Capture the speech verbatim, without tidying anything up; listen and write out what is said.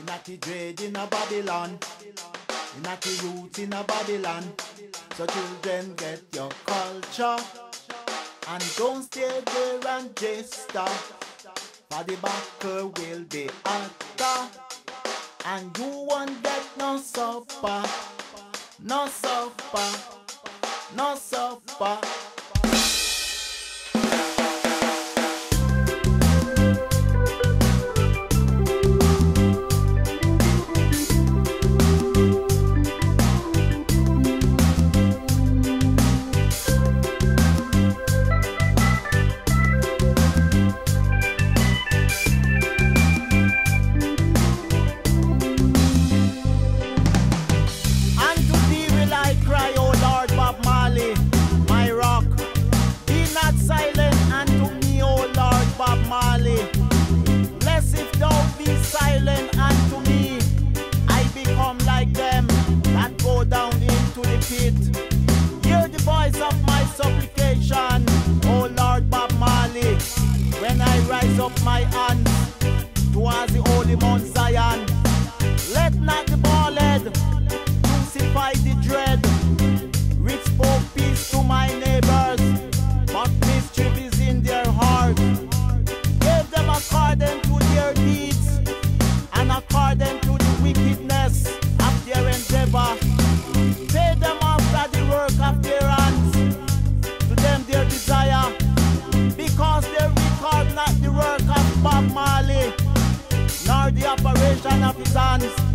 Not the dread in a Babylon, not the roots in a Babylon. So children, get your culture and don't stay there and jester. For the backer will be hotter, and you won't get no supper, no supper, no supper. Hear the voice of my supplication, oh Lord Bob Marley, when I rise up my hands towards the holy Mount Zion. Let not the bald crucify the dread, which spoke peace to my neighbors, but mischief is in their heart. Give them according to their deeds, and according to the wickedness of their endeavor. Pay them after the work of their hands, to them their desire, because they record not the work of Bob Marley, nor the operation of his hands.